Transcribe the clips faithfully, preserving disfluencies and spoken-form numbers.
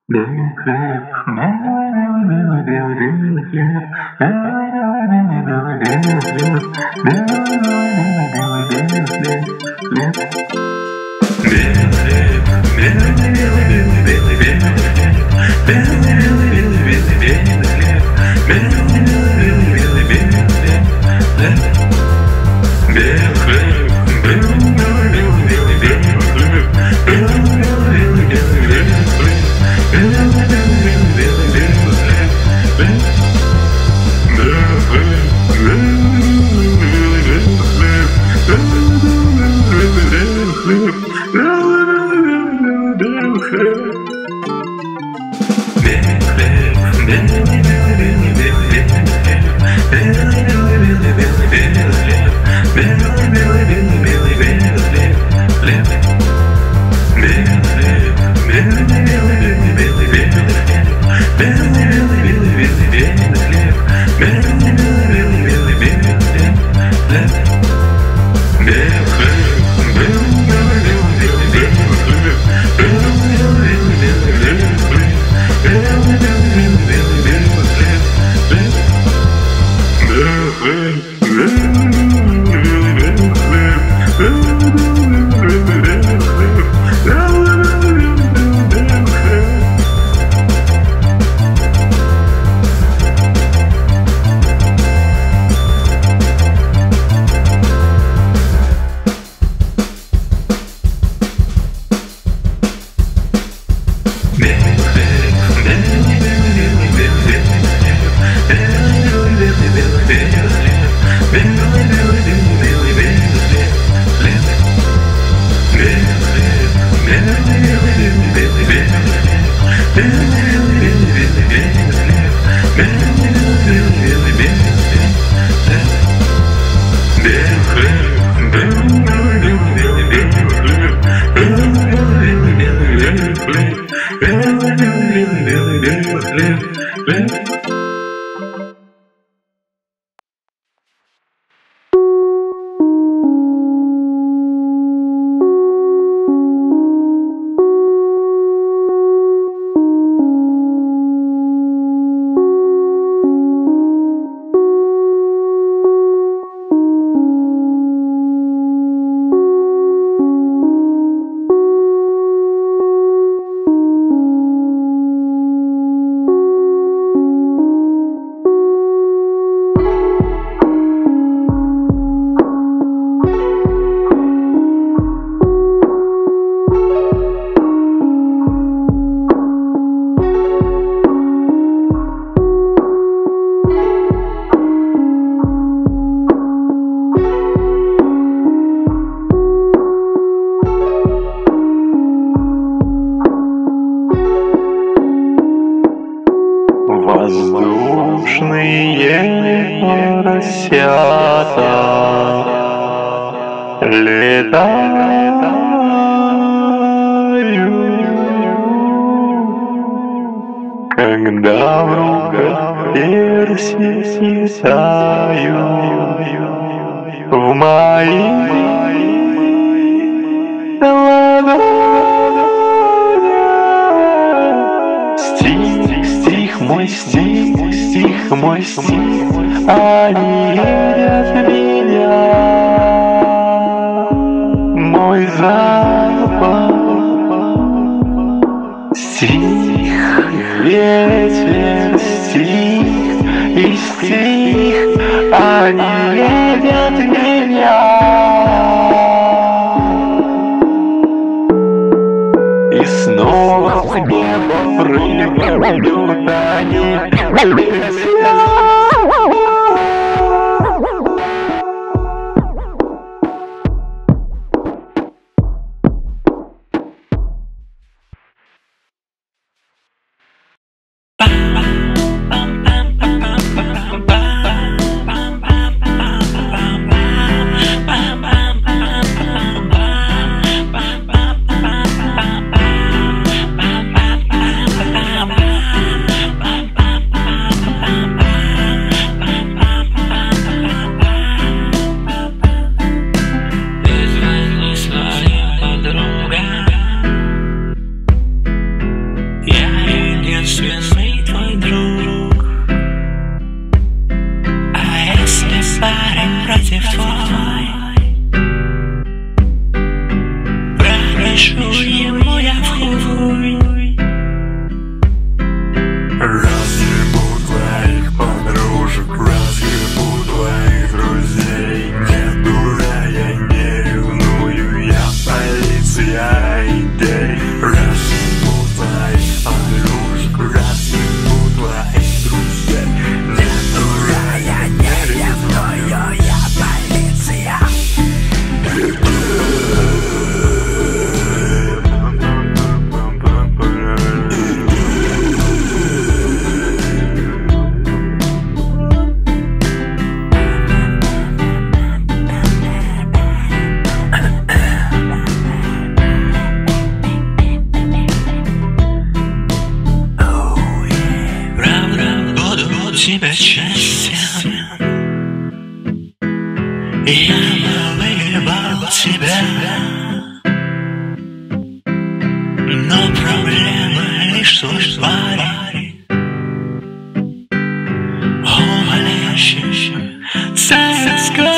Белый хлеб, белый, белый, белый, белый хлеб, белый, белый, белый, белый хлеб, белый, белый, белый, белый хлеб, белый хлеб, белый, белый, белый, белый, белый хлеб, белый, белый, белый, белый, белый хлеб, белый, белый, белый, белый, белый хлеб, белый хлеб, белый, белый, белый, белый, белый хлеб, белый, белый, белый, белый, белый хлеб. Воздушные поросята летают, когда в руках персики тают, в моих ладонях стих, стих мой стих. Стих мой стих, они едят меня, мой запах. Стих, ветер, стих и стих, они едят меня. И снова в небо прыгают они. Bye. тебя счастьем. Я выебал тебя, но проблема лишь твой тварь. Умоляющий царска.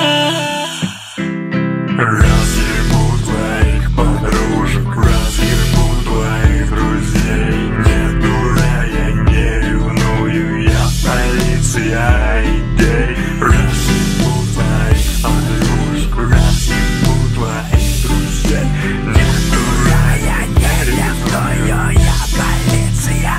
Разъебу твоих подружек, разъебу твоих друзей. Нет, дура, я не ревную, я полиция идей. Разъебу твоих подружек, разъебу твоих друзей. Нет, дура, я не ревную, я полиция.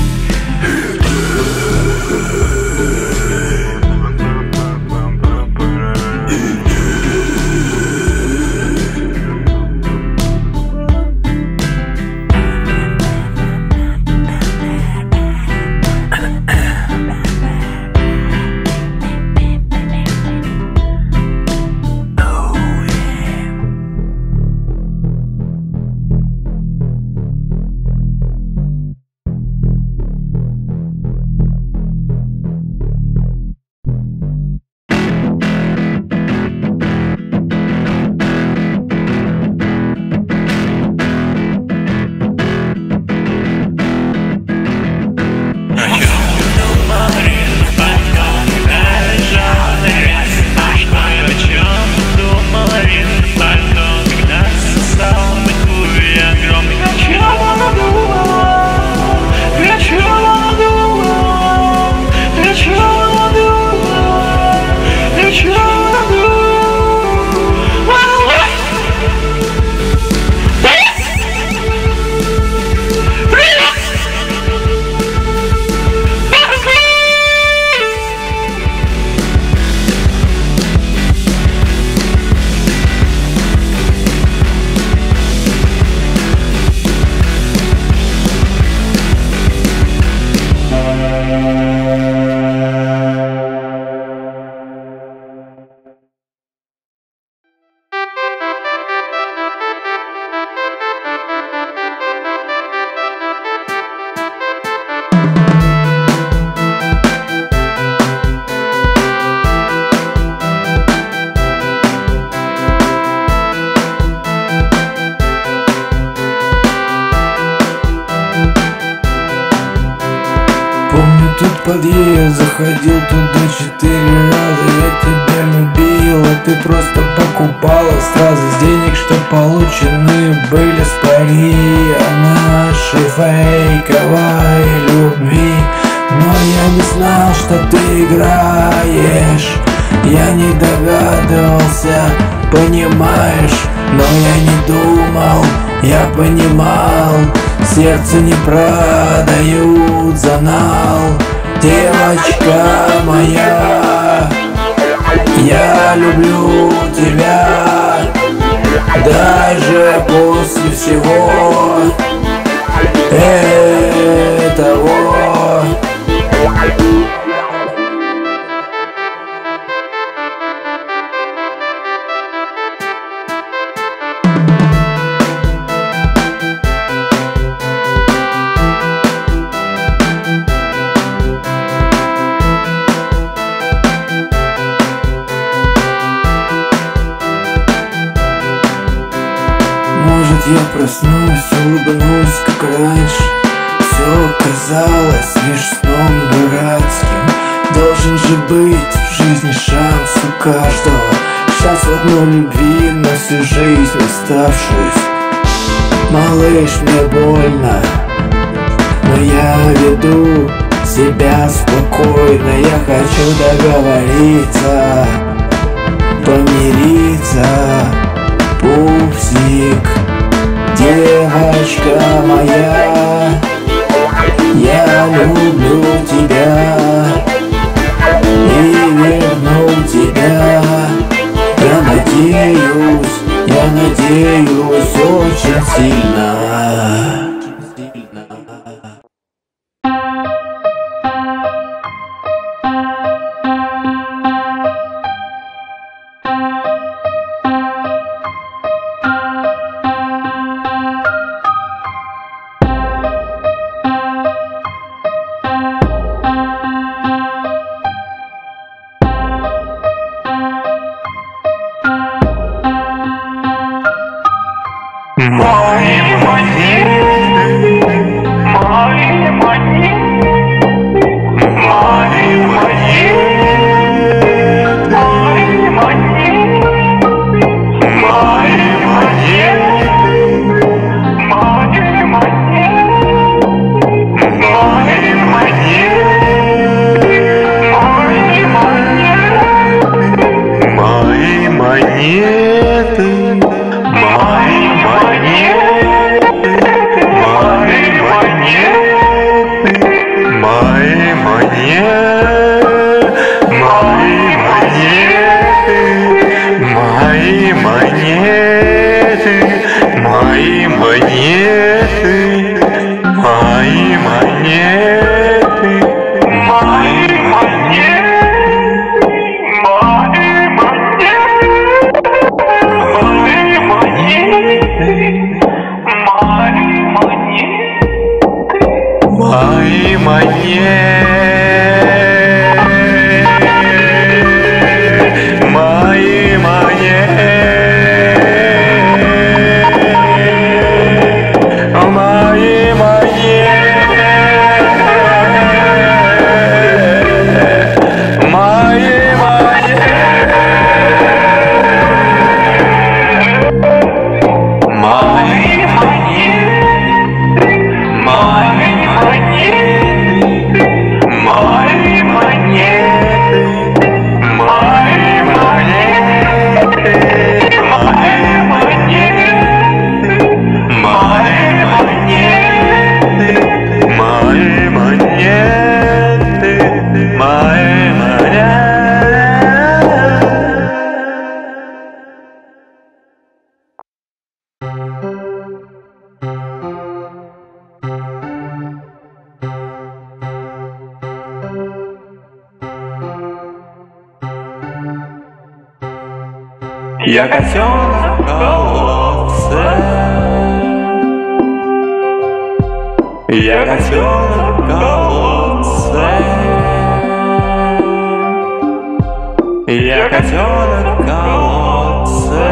Тут подъезд, заходил туда четыре раза. Я тебя любил, а ты просто покупала сразу с денег, что получены были с пари о нашей фейковой любви. Но я не знал, что ты играешь, я не догадывался, понимаешь. Но я не думал, я понимал, сердце не продают за нал. Девочка моя, я люблю тебя, даже после всего этого. Может, я проснусь, улыбнусь, как раньше. Все казалось лишь сном дурацким. Должен же быть в жизни шанс у каждого, шанс в одной любви на всю жизнь оставшись. Малыш, мне больно, но я веду себя спокойно. Я хочу договориться, помириться. Пупсик, девочка моя, я люблю тебя и верну тебя. Я надеюсь, я надеюсь очень сильно. мои монеты, мои монеты, мои монеты, мои монеты, мои монеты, мои монеты, мои монеты. Я котенок в колодце, я котенок в колодце, я котенок в колодце,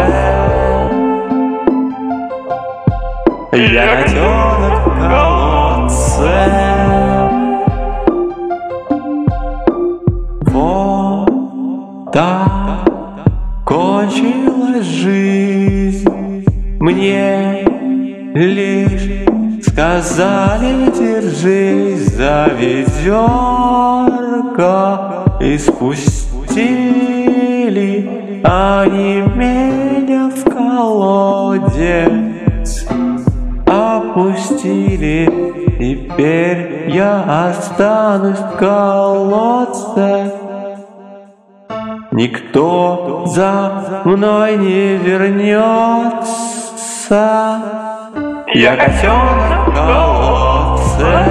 я котенок в колодце. Вот так кончилась жизнь, мне лишь сказали: держись за ведерко, и спустили они меня в колодец, опустили. Теперь я останусь в колодце. Никто за мной не вернется. Я котенок в колодце,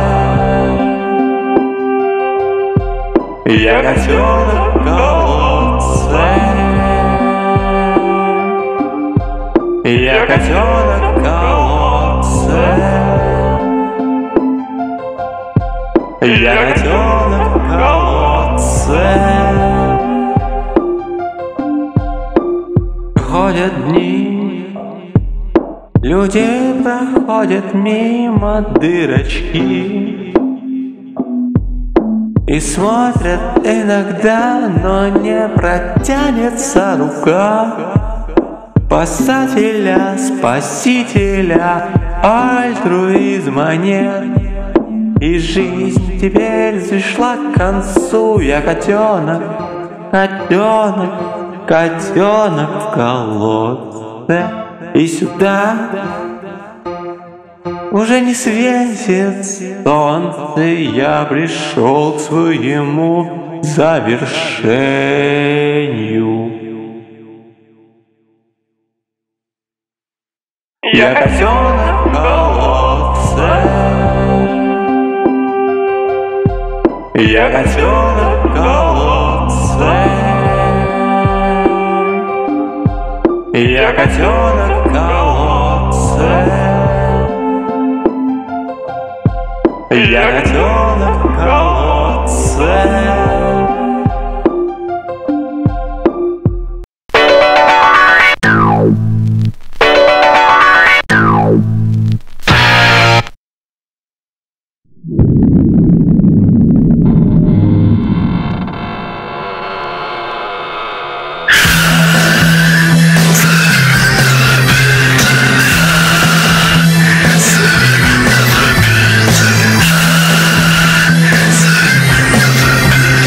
я котенок в колодце, я котенок в колодце, я котенок в колодце. Проходят дни, люди проходят мимо дырочки и смотрят иногда, но не протянется рука спасателя, спасителя, альтруизма нет. И жизнь теперь пришла к концу. Я котенок, котенок, котенок в колодце, и сюда уже не светит солнце. Я пришел к своему завершению. Я котенок в колодце, я котенок в колодце, я котенок в колодце, я котенок в колодце. We'll be right back.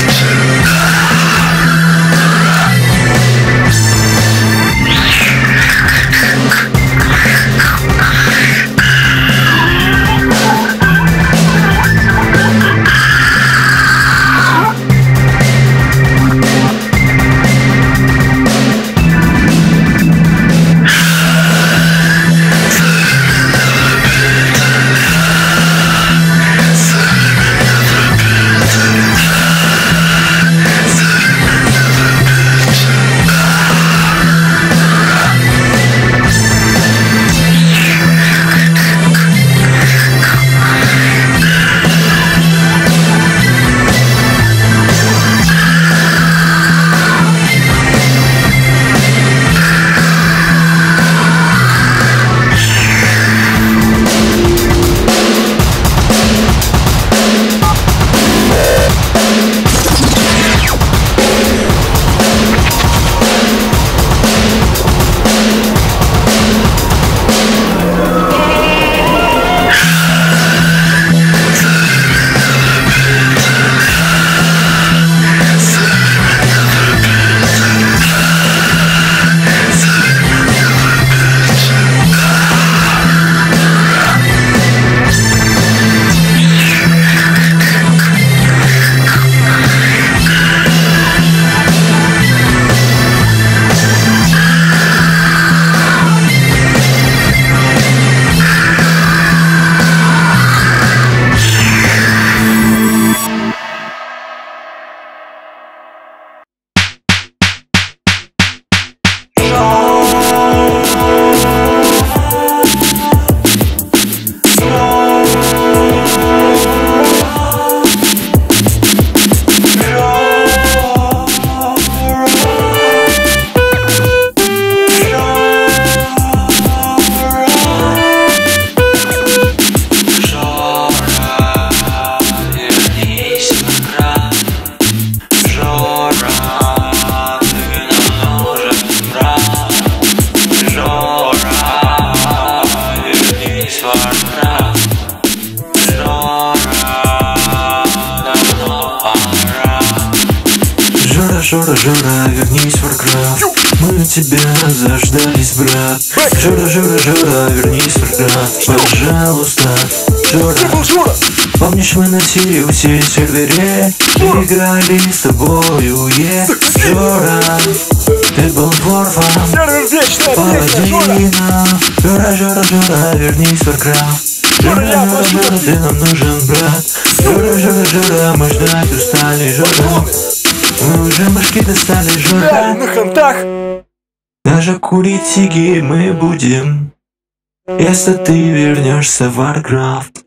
Жора, Жора, вернись в Warcraft. Мы тебя заждались, брат. Жора, Жора, Жора, вернись в Warcraft. Пожалуйста, Жора. Помнишь, мы на Сириусе сервере играли с тобою, е Жора, ты был дворфом, паладином. Жора, Жора, Жора, вернись в Warcraft. Жора, Жора, Жора, ты нам нужен, брат. Жора, Жора, Жора, мы ждать устали, Жора. Мы уже башки достали, Жора. На хантах. Даже курить сиги мы будем, если ты вернешься в Warcraft.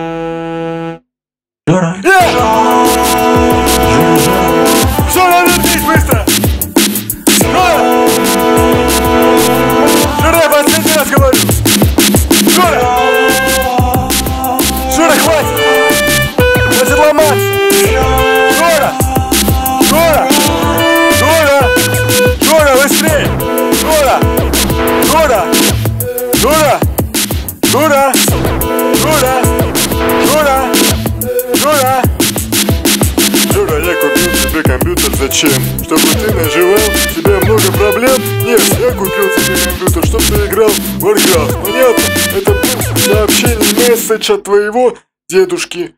Жора. Жора, Жора. Жора, вернись быстро! Жора! Жора, я последний раз говорю! Жора! Жора, хватит! Хватит ломаться! Жора! Жора! Жора! Жора, быстрее! Жора! Жора! Жора! Жора! Жора! Жора! Жора! Жора, я купил тебе компьютер. Зачем? Чтобы ты наживал себе много проблем? Нет, я купил тебе компьютер, чтобы ты играл в Warcraft. Понятно? Это был сообщение, месседж от твоего дедушки.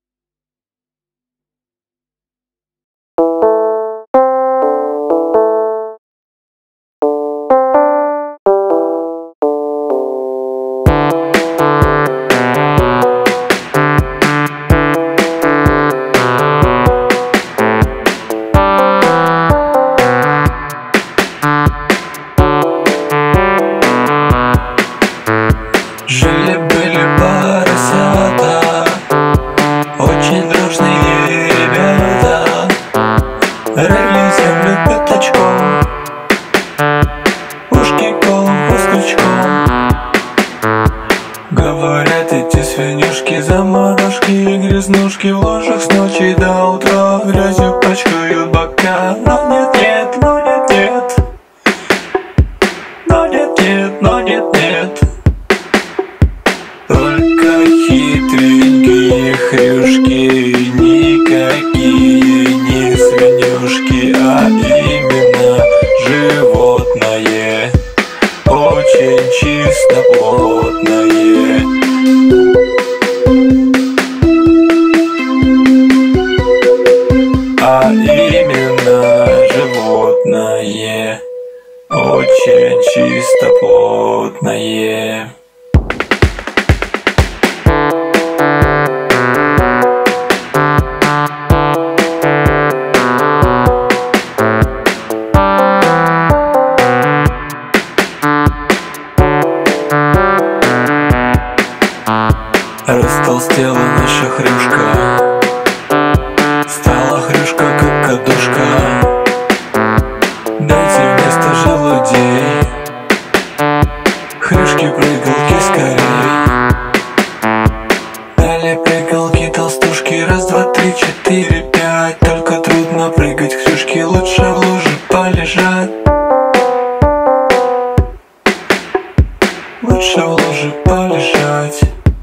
Жили-были поросята, очень дружные ребята, рыли землю пятачком, ушки голову с крючком. Говорят, эти свинюшки заморожки и грязнушки в ложах с ночи до утра грязью пачкают бока. Но нет, нет, но нет, нет, но нет, нет, но нет, нет. Только хитренькие хрюшки, никакие не свинюшки, а именно животное, очень чистоплотное. А именно животное, очень чистоплотное. Растолстела наша хрюшка, стала хрюшка как кадушка. Дайте вместо желудей хрюшки прыгалки скорей. Далее прыгалки толстушки, раз, два, три, четыре, пять. Только трудно прыгать хрюшки, лучше в луже полежать. Лучше в луже полежать.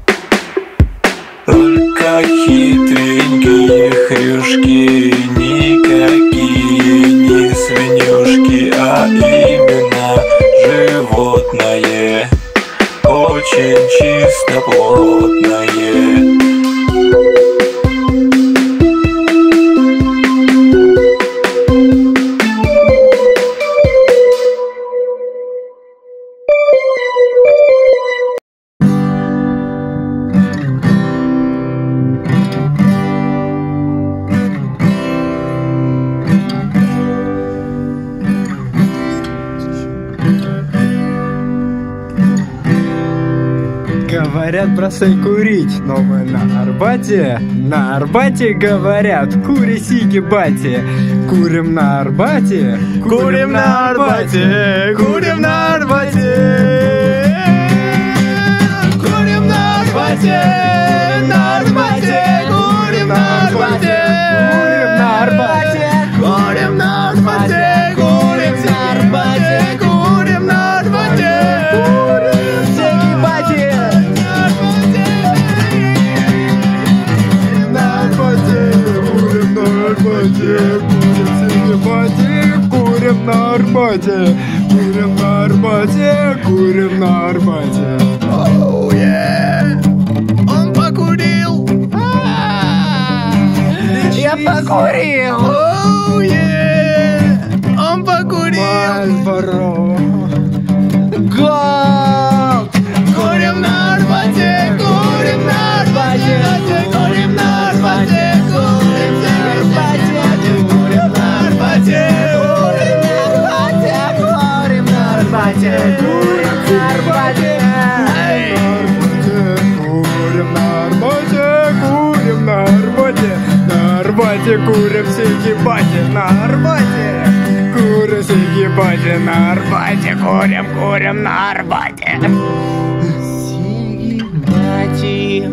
Только хитренькие хрюшки, никакие не свинюшки, а именно животное, очень чистоплотное. Говорят, бросай курить, но мы на Арбате. На Арбате говорят, кури сиги бати. Курим на Арбате, курим на Арбате, курим на Арбате. Курим на Арбате, на Арбате, курим на Арбате. Курим на Арбате, курим на Арбате, курим на Арбате, курим на Арбате. Курим на Арбате, курим на Арбате, курим на Арбате, курим на Арбате. Оу, yeah. Он покурил. Я покурил. Оу, yeah. Он покурил. Мальборо. Гол! Курим на Арбате, курим на Арбате, курим на Арбате, курим на Арбате, курим на Арбате, курим на Арбате, курим на Арбате, Курим на Арбате, курим на Арбате, на Арбате курим сиги-бати, на Арбате. Курим сиги-бати, на Арбате, курим, курим на Арбате. Сиги-бати.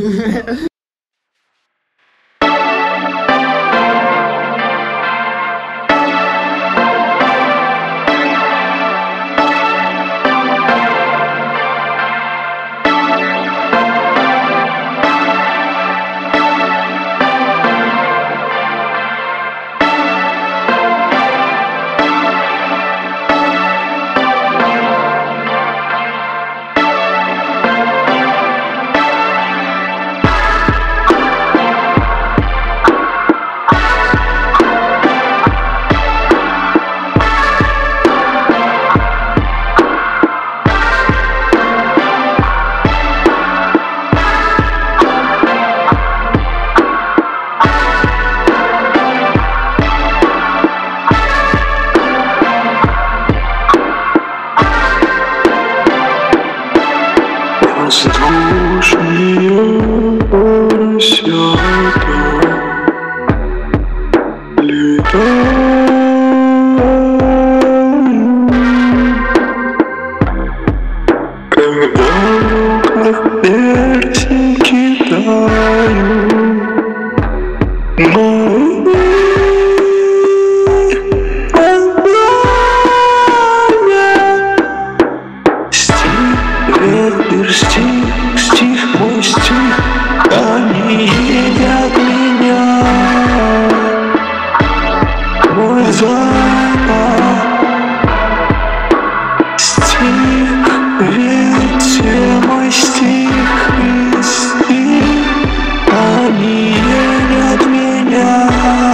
Воздушные поросята летают, когда в руках персики тают. Ветер, стих, стих, мой стих, они едят меня. Мой запах, стих, ветер, мой стих и стих, они едят меня.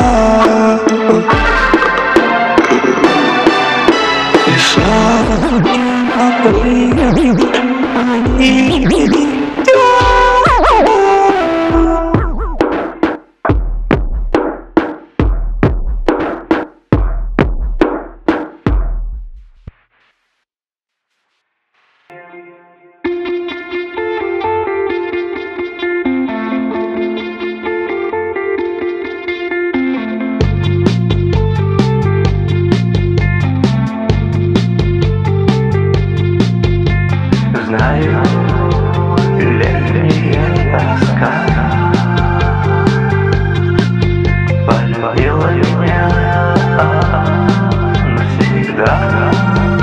И сам не могу. Знаю, летняя тоска полюбила меня навсегда.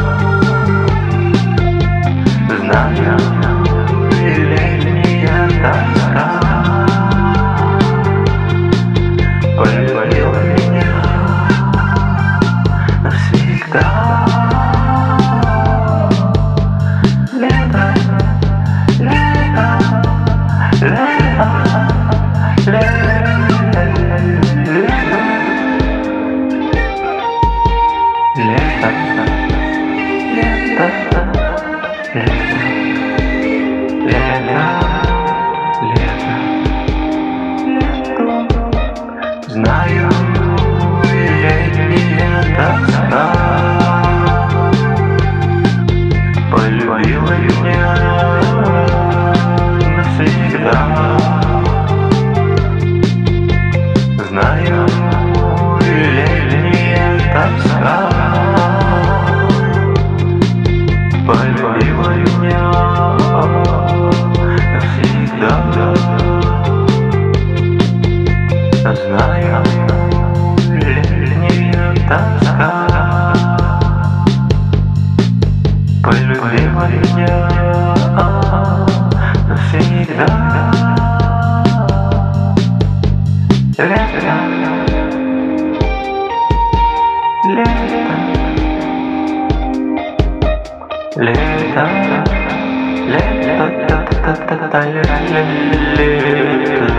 Знаю, летняя тоска полюбила меня навсегда. Знаю, летняя тоска полюбила меня навсегда. Знаю, летняя тоска полюбила меня навсегда. Знаю, летняя тоска полюбила меня навсегда. Лето, лето, лето.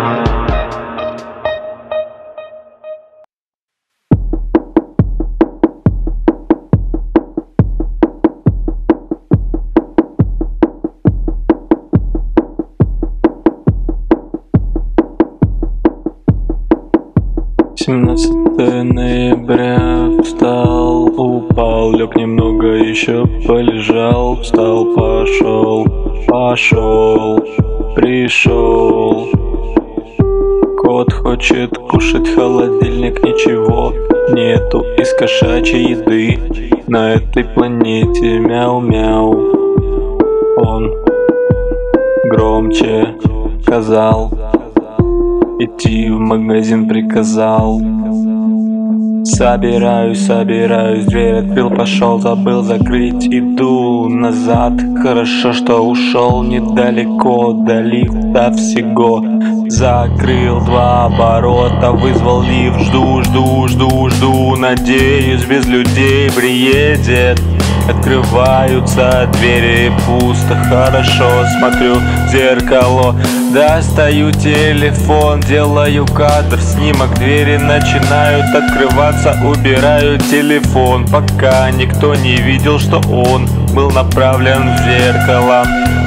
семнадцатого ноября встал, упал, лег немного, еще полежал, встал, пошел, пошел, пришел. Кот хочет кушать, холодильник, ничего нету из кошачьей еды на этой планете. Мяу-мяу. Он громче сказал, идти в магазин приказал. Собираюсь, собираюсь, дверь открыл, пошел, забыл закрыть. Иду назад, хорошо, что ушел недалеко, до лифта всего. Закрыл два оборота, вызвал лифт, жду, жду, жду, жду. Надеюсь, без людей приедет. Открываются двери, пусто, хорошо, смотрю в зеркало. Достаю телефон, делаю кадр, снимок, двери начинают открываться. Убираю телефон, пока никто не видел, что он был направлен в зеркало.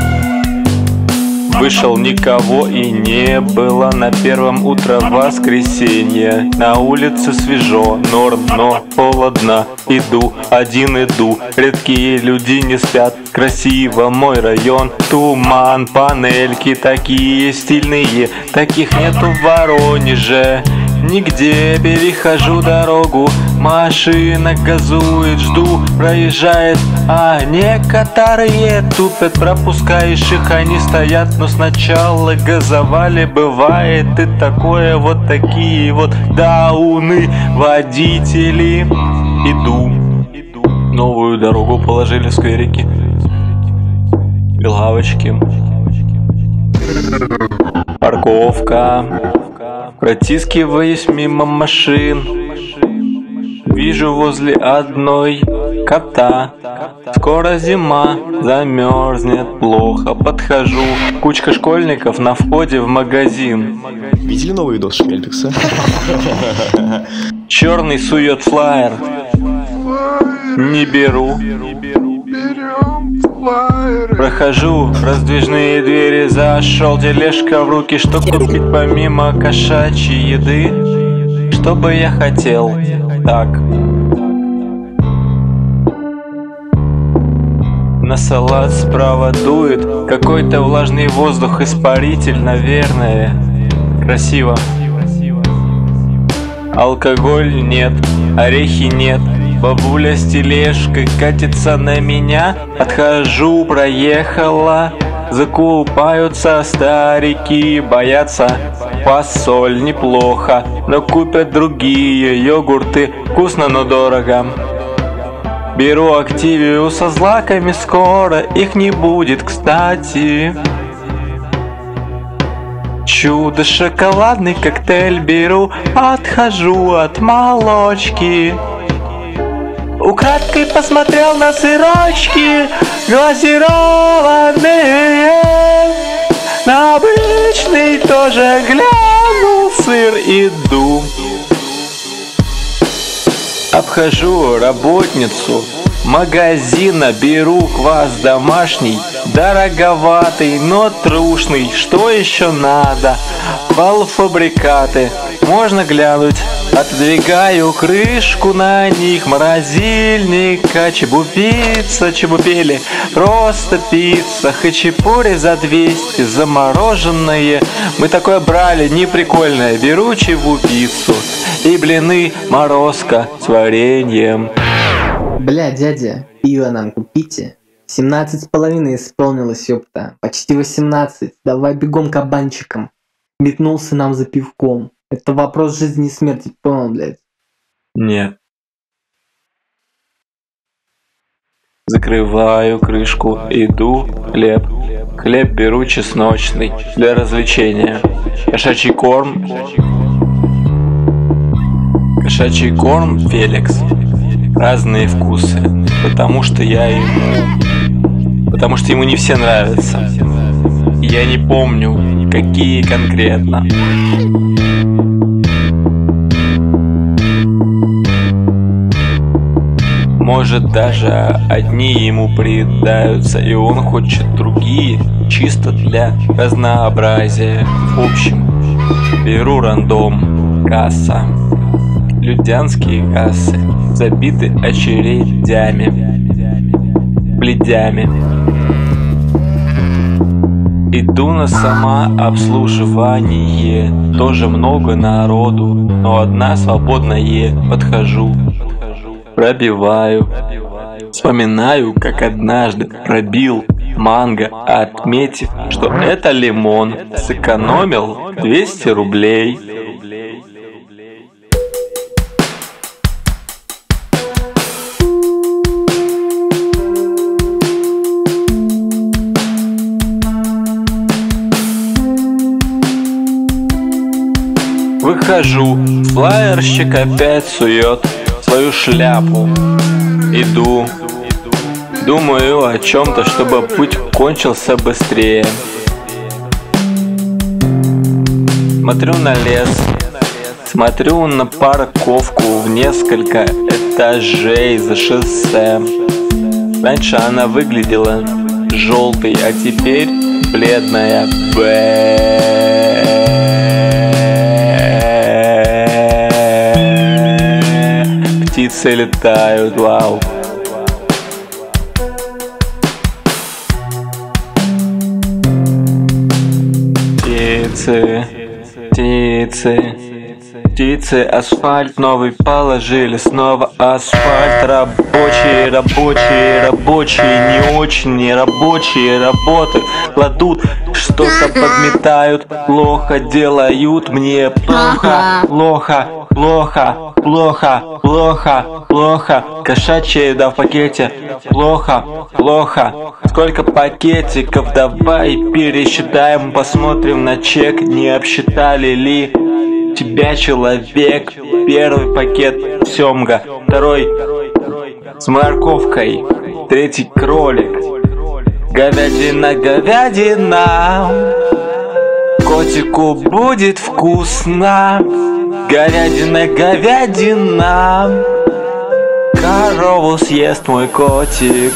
Вышел, никого и не было. На первом утро воскресенье. На улице свежо, норм, но холодно. Иду, один иду. Редкие люди не спят. Красиво мой район. Туман, панельки такие стильные. Таких нету в Воронеже. Нигде, перехожу дорогу, машина газует, жду, проезжает, а некоторые тупят, пропускаешь их, они стоят, но сначала газовали, бывает и такое, вот такие вот дауны, водители. Иду, новую дорогу положили в скверике, лавочки, парковка. Протискиваюсь мимо машин, вижу возле одной кота. Скоро зима, замерзнет плохо. Подхожу, кучка школьников на входе в магазин. Видели новый видос Шмельбекса? Черный сует флаер. Не беру. Прохожу раздвижные двери, зашел, тележка в руки. Что купить помимо кошачьей еды? Что бы я хотел? Так. На салат справа дует какой-то влажный воздух, испаритель, наверное. Красиво. Алкоголь нет, орехи нет. Бабуля с тележкой катится на меня. Отхожу, проехала. Закупаются старики, боятся. Фасоль неплохо, но купят другие йогурты. Вкусно, но дорого. Беру активию со злаками, скоро их не будет, кстати. Чудо шоколадный коктейль беру. Отхожу от молочки. Украдкой посмотрел на сырочки глазированные. На обычный тоже глянул сыр. Иду, обхожу работницу магазина, беру квас домашний, дороговатый, но трушный. Что еще надо? Полуфабрикаты, можно глянуть. Отодвигаю крышку на них морозильника. Чебупицца, чебупели, просто пицца. Хачапури за двести, замороженные. Мы такое брали, не прикольное. Беру чебупиццу и блины морозко с вареньем. Бля, дядя, пиво нам купите. Семнадцать с половиной исполнилось, ёпта. Почти восемнадцать. Давай бегом кабанчиком. Метнулся нам за пивком. Это вопрос жизни и смерти, понял, блядь? Нет. Закрываю крышку, иду, хлеб. Хлеб беру чесночный для развлечения. Кошачий корм. Кошачий корм Феликс. Разные вкусы. Потому что я ему... Потому что ему не все нравятся. Я не помню, какие конкретно? Может, даже одни ему приедаются, и он хочет другие, чисто для разнообразия. В общем, беру рандом, касса. Людянские кассы забиты очередями, пледями. Иду на самообслуживание, тоже много народу, но одна свободная. Подхожу, пробиваю, вспоминаю, как однажды пробил манго, отметив, что это лимон, сэкономил двести рублей. Выхожу, флаерщик опять сует свою шляпу. Иду, думаю о чем-то, чтобы путь кончился быстрее. Смотрю на лес, смотрю на парковку в несколько этажей за шоссе. Раньше она выглядела желтой, а теперь бледная. Птицы летают, вау. Птицы, птицы, птицы, асфальт новый положили, снова асфальт. Рабочие, рабочие, рабочие, не очень нерабочие работы кладут, что-то подметают, плохо делают, мне плохо, плохо, плохо, плохо, плохо, плохо. Кошачья еда в пакете, плохо, плохо. Сколько пакетиков, давай пересчитаем, посмотрим на чек, не обсчитали ли тебя человек. Первый пакет семга, второй с морковкой, третий кролик. Говядина, говядина, котику будет вкусно. Говядина, говядина, корову съест мой котик.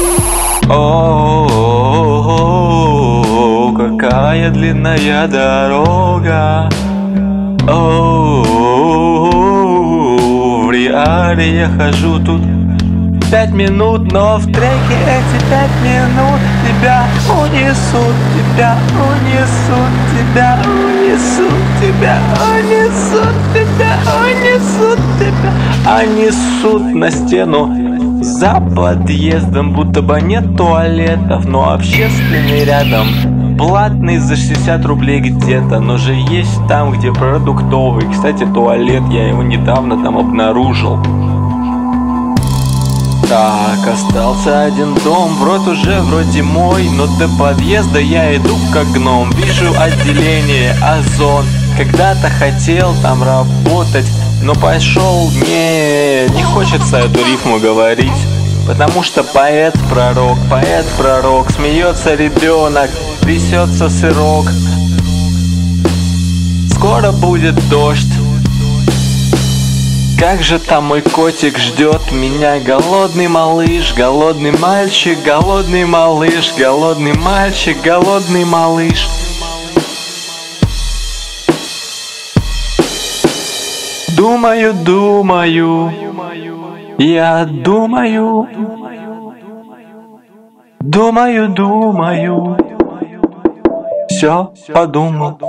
О, какая длинная дорога. О, в реале я хожу тут пять минут, но в треке эти пять минут тебя унесут, тебя унесут, тебя унесут, тебя унесут, тебя унесут, тебя унесут на стену за подъездом, будто бы нет туалетов, но общественный рядом. Платный за шестьдесят рублей где-то, но же есть там, где продуктовый. Кстати, туалет, я его недавно там обнаружил. Так, остался один дом, врот уже вроде мой, но до подъезда я иду как гном. Вижу отделение Озон, когда-то хотел там работать, но пошел, не, не хочется эту рифму говорить. Потому что поэт-пророк, поэт-пророк, смеется ребенок, трясется сырок. Скоро будет дождь. Как же там мой котик ждет меня? Голодный малыш, голодный мальчик, голодный малыш, голодный мальчик, голодный малыш. Думаю, думаю, я думаю, думаю, думаю, все подумал.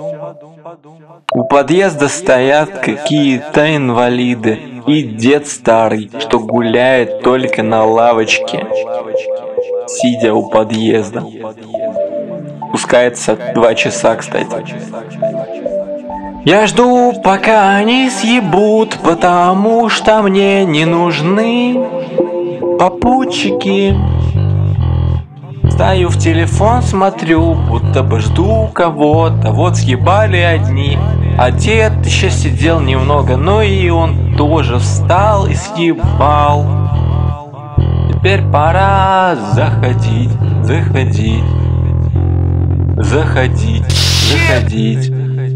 У подъезда стоят какие-то инвалиды и дед старый, что гуляет только на лавочке, сидя у подъезда. Пускается два часа, кстати. Я жду, пока они съебут, потому что мне не нужны попутчики. Стою в телефон, смотрю, будто бы жду кого-то. Вот съебали одни, а дед еще сидел немного, но и он тоже встал и съебал. Теперь пора заходить, заходить, заходить. заходить.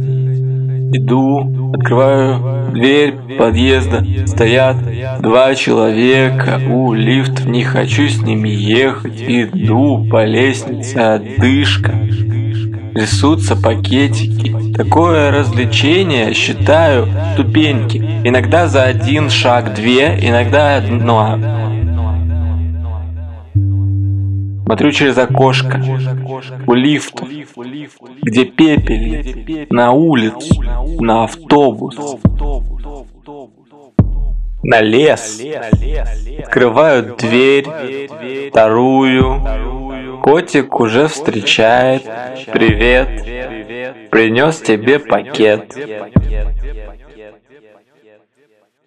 Иду, открываю дверь подъезда, стоят два человека у лифтов, не хочу с ними ехать. Иду по лестнице, одышка, трясутся пакетики. Такое развлечение считаю ступеньки. Иногда за один шаг две, иногда одно. Смотрю через окошко у лифтов, где пепели, на улицу, на автобус, на лес. Открываю дверь, вторую. Котик уже встречает. Привет, принес тебе пакет.